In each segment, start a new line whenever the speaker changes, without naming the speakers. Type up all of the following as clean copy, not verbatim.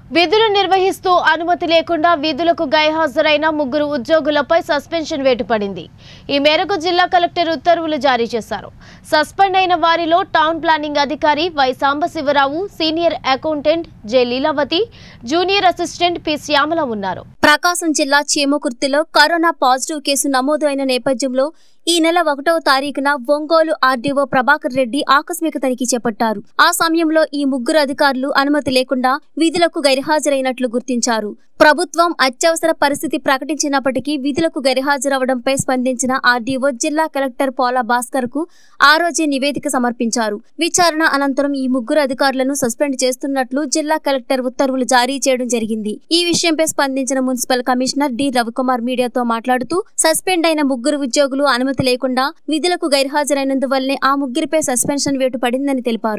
విధులు నిర్వహిస్తూ అనుమతి లేకుండా విధులకు గైహాజరైన ముగ్గురు ఉద్యోగులపై సస్పెన్షన్ వేటు పడింది. ఈ మేరకు జిల్లా కలెక్టర్ ఉత్తర్వులు జారీ చేశారు. సస్పెండ్ అయిన వారిలో టౌన్ ప్లానింగ్ అధికారి Y Sambasivarao, senior accountant J Leelavathi, junior assistant P Shyamala ఉన్నారు.
ప్రకాశం జిల్లా చీమకుర్తిలో కరోనా పాజిటివ్ కేసు నమోదు అయిన నేపథ్యంలో ఈ నెల 1వ తారీఖున ఒంగోలు ఆర్డీఓ ప్రభాకర్ రెడ్డి ఆకస్మిక తనిఖీ చేపట్టారు. ఆ సమయంలో ఈ ముగ్గురు అధికారులు అనుమతి లేకుండా విధులకు గైర్హాజరైనట్లు గుర్తించారు. ప్రభుత్వం అత్యవసర పరిస్థితి ప్రకటించినప్పటికీ విధులకు గైర్హాజరవడంపై స్పందించిన ఆర్డీఓ జిల్లా కలెక్టర్ పోలా భాస్కర్ కు ఆ రోజే నివేదిక సమర్పించారు. విచారణ అనంతరం ఈ ముగ్గురు అధికారులను సస్పెండ్ చేస్తున్నట్లు జిల్లా కలెక్టర్ ఉత్తర్వులు జారీ చేయడం జరిగింది. ఈ విషయంపై స్పందించిన మున్సిపల్ కమిషనర్ డి రవికుమార్ మీడియాతో మాట్లాడుతూ సస్పెండ్ అయిన ముగ్గురు ఉద్యోగులు అనుమతి లేకుండా విధులకు గైర్హాజరైనందువల్లే ఆ ముగ్గురిపై సస్పెన్షన్ వేటు పడిందని తెలిపారు.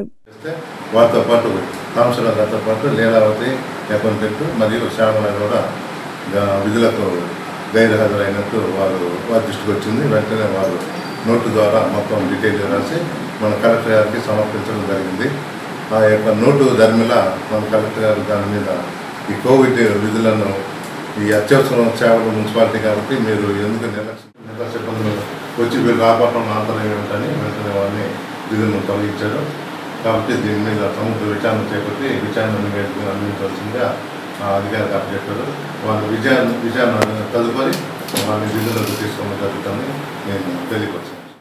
లీలావతి అకౌంటెంట్ మరియు శ్యామల కూడా విధులకు గైర్హాజరైనట్టు వారి దృష్టికి వచ్చింది. వెంటనే వారు నోటు ద్వారా మొత్తం డీటెయిల్ రాసి మన కలెక్టర్ గారికి సమర్పించడం జరిగింది. ఆ యొక్క నోటు ధర్మిలా మన కలెక్టర్ గారు దాని మీద ఈ కోవిడ్ విధులను ఈ అత్యవసర సేవలు మున్సిపాలిటీ కాబట్టి మీరు ఎందుకు నిర్లక్ష్య సిబ్బందులు వచ్చి వీళ్ళు రాబట్టడం ఆంతర్యం ఏమిటని వెంటనే వారిని విధులను తొలగించారు. కాబట్టి దీని మీద సమగ్ర విచారణ చేపట్టి విచారణ అందించవలసిందిగా అధికారులు అప్పచెప్పారు. వాళ్ళ విచారణ తదుపరి వాళ్ళని విధులకు తీసుకోవడం జరుగుతుందని నేను తెలియపరిచాను.